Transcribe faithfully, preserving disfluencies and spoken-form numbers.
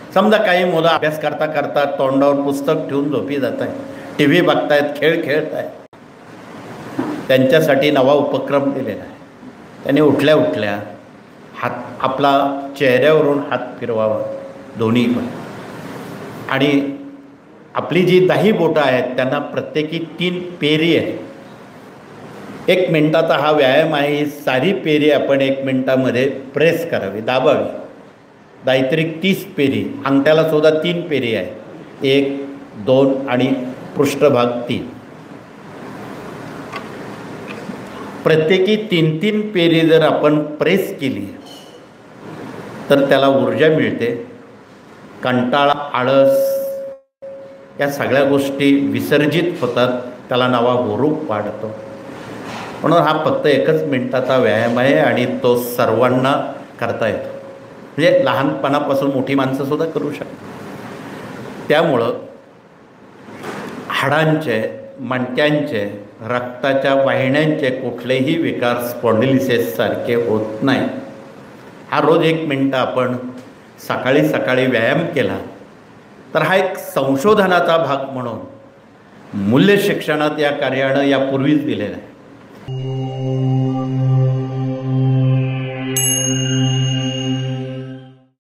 समजा काही मुलं अभ्यास करता करता तोंडावर पुस्तक ठेवून झोपी जात आहे, टी व्ही बघतायत, खेळ खेळत आहेत, त्यांच्यासाठी नवा उपक्रम दिलेला आहे. त्यांनी उठल्या उठल्या हात आपला चेहऱ्यावरून हात फिरवावा दोन्ही पण, आणि आपली जी दही बोटं आहेत त्यांना प्रत्येकी तीन पेरी आहे. एक मिनटाचा हा व्यायाम आहे. ही सारी पेरी आपण एक मिनटामध्ये प्रेस करावी, दाबावी. दैत्रिक तीस पेरी. अंगठ्याला सुद्धा तीन पेरी आहे, एक, दोन आणि पृष्ठभाग तीन. प्रत्येकी तीन तीन पेरी जर आपण प्रेस केली तर त्याला ऊर्जा मिळते. कंटाळा, आळस या सगळ्या गोष्टी विसर्जित होतात, त्याला नवा हुरूप वाढतो. म्हणून हा फक्त एकच मिनिटाचा व्यायाम आहे आणि तो सर्वांना करता येतो. म्हणजे लहानपणापासून मोठी माणसंसुद्धा करू शकतात. त्यामुळं हाडांचे, मणक्यांचे, रक्ताच्या वाहिन्यांचे कुठलेही विकार स्पॉन्डिलिसिससारखे होत नाही. हा रोज एक मिनटं आपण सकाळी सकाळी व्यायाम केला तर हा एक संशोधनाचा भाग म्हणून मूल्य शिक्षणात या कार्यानं यापूर्वीच दिलेला आहे.